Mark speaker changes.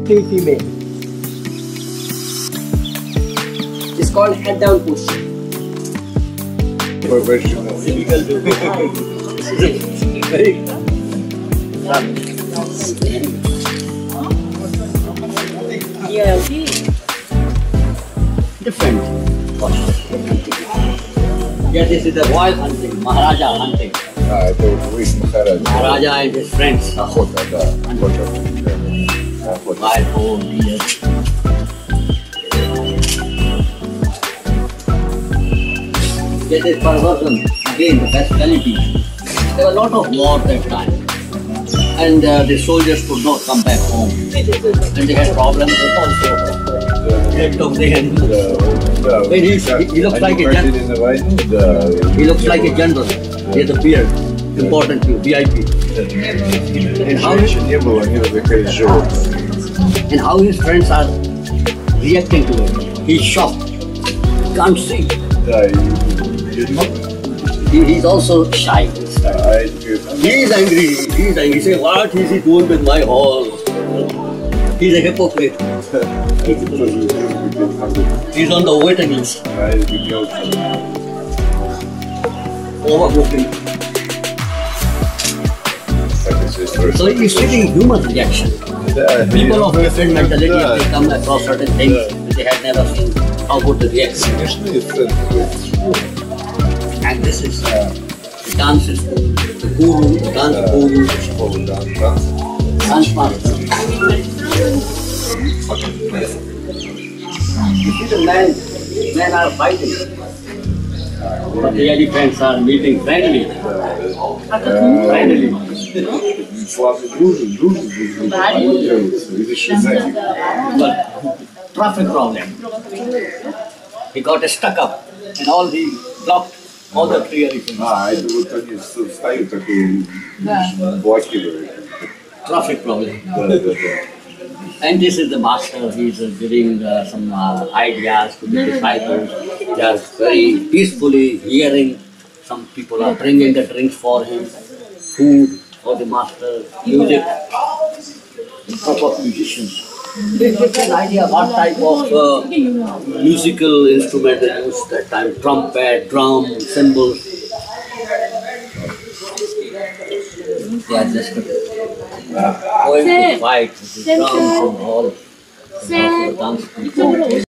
Speaker 1: 3 female. It's called head down position. Different. Yeah, this is the royal hunting, Maharaja hunting. Maharaja and his friends. Wild boar, deer. This is perversion, again the bestiality. There were a lot of war that time. And the soldiers could not come back home. And they had problems also. They took the animals. He looks like a general. He looks like a general. He has a beard. Important to VIP. And how his friends are reacting to it. He's shocked. Can't see. He's also shy. He's angry. He says, what is he doing with my horse? He's a hypocrite. He's on the waiting list. Overbooking. So he's treating human reaction. People of different mentality, if they come across certain things they had never seen, how would they react? And this is the dance is the guru, the dance guru, dance master. You see the men are fighting, but the elephants are meeting friendly. Friendly. But traffic problem. He got stuck up and all he blocked. All the 3 elephants. Traffic problem. And this is the master. He's giving some ideas to the disciples. They are very peacefully hearing. Some people are bringing the drinks for him, food for the master, music. Proper musicians. They get an idea what type of musical instrument they used that time. Trumpet, drum, cymbals. They are just going to fight with the drums and all.